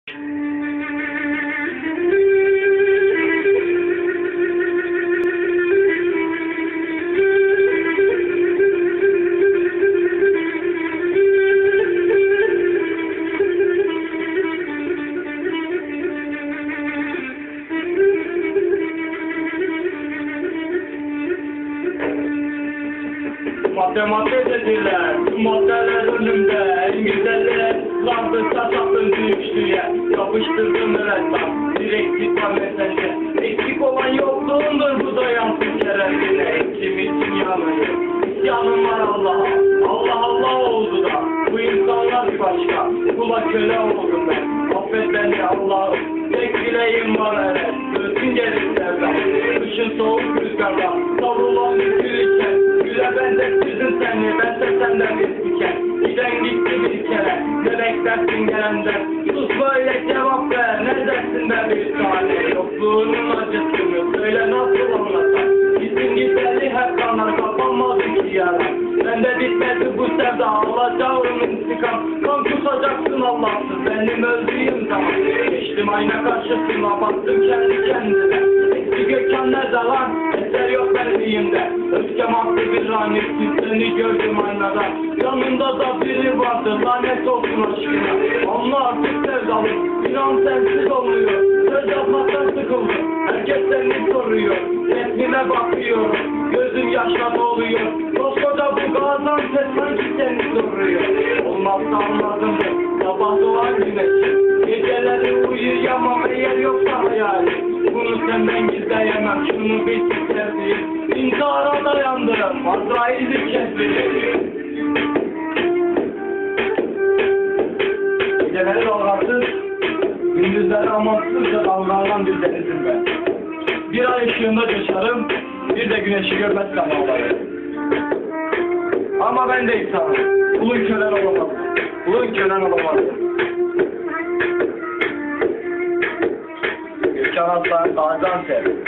Matematik dediler, maddeler önümde, en güzeller, landısa sapın düştüye, yapıştırdım öğretmen, direktif var mesajı, eksik olan yokluğundur bu da yansın şerefine, içim için yanıyor, yanım var Allah'a, Allah Allah oldu da, bu insanlar bir başka, kula köle oldum ben, affet beni Allah'ım, tek dileğim var evet, ölsün gelir sevdam, kışın soğuk rüzgarda, savrulan bir gülüşen, güle ben de sürdüm seni, ben de senden bir diken. Giden gitti bir kere, ne beklersin gelenden? Sus böyle cevap ver, ne dersin be bir tane? Yokluğunun acısını söyle nasıl anlatar? Bizim güzeli hep kanar, kapanmadı ki yara. Bende bitmedi bu sevda, alacağım intikam. Kan tutacaksın Allahsız, benim öldüğüm zaman. Geçtim ayna karşısına, baktım kendi kendime. Eski gökhan ne zaman, eser yok benliğimde. Öfkem haklı bir lanetsiz, seni gördüm aynada. Yanımda da biri vardı, lanet olsun aşkına. Anla artık sevdalım, inan sensiz olmuyor. Söz yapmaktan sıkıldım, herkes seni soruyor. Resmine bakıyorum, gözüm yaşla doluyor. Koskoca bu Gaziantep sanki seni soruyor. Olmazsa anladım, sabah doğar güneş. Geceleri uyuyamam eğer yoksa hayali. Bunu senden gizleyemem, şunu bir sevdiğim. İntihara dayandım, Azrail'i keşfediyor. Geceleri dalgasız, gündüzleri amansızca dalgalan bir denizim ben. Bir ay ışığında coşarım, bir de güneşi görmezsem ağlarım. Ama ben de insanım, kulun kölen olamaz, kulun kölen olamaz. Gökhan Aslan, Gaziantep.